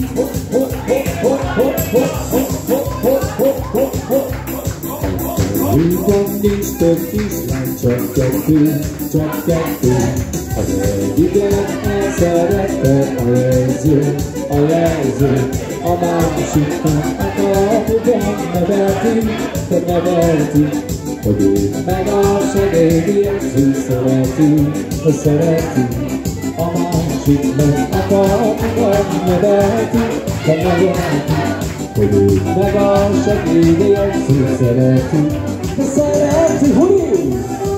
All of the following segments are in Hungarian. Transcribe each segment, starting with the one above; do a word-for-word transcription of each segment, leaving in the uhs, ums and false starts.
Hűkon nincs több kislány, csak kettő, csak kettő. Az egyiket elszerette a jelző, a jelző. A másiknak a kapuban neveltünk, de neveltünk, hogy ő meg a segédi jelző szereti, szereti. A másiknak a kapuban neveltünk, de neveltünk, hogy ő meg a segédi jelző szereti, szereti. Húj!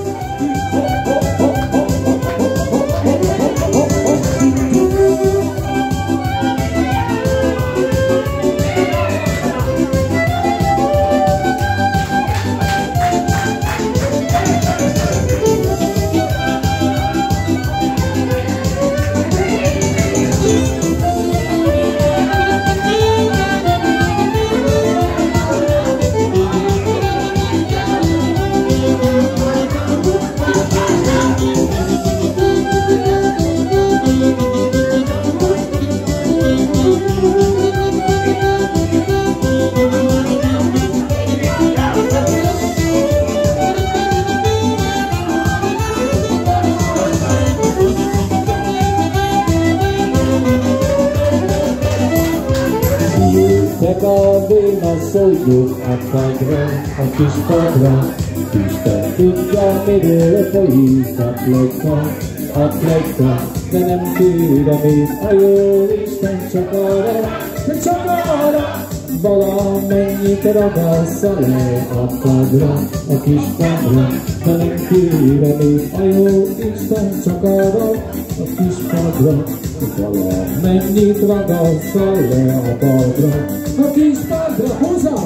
Jöttek a vénaszolgyók a padra, a kis padra. Isten tudja, miről folyik a plegyka, a plegyka. De nem tudom én, a jó Isten csak arra, de csak arra. Valamennyit ragassza le a padra, a kis padra. De nem tudom én, a jó Isten csak arra, a kis padra. Valamennyit ragassza le a padra, a kis padra. Hozzá!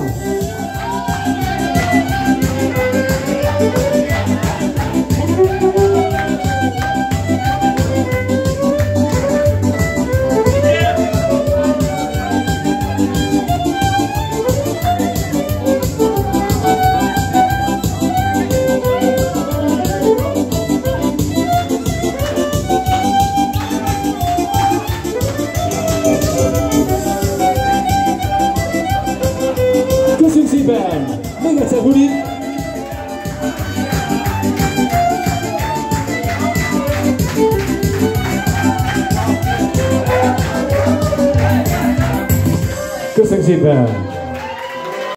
Köszönjük szépen! Még egyszer, Budi! Köszönjük szépen!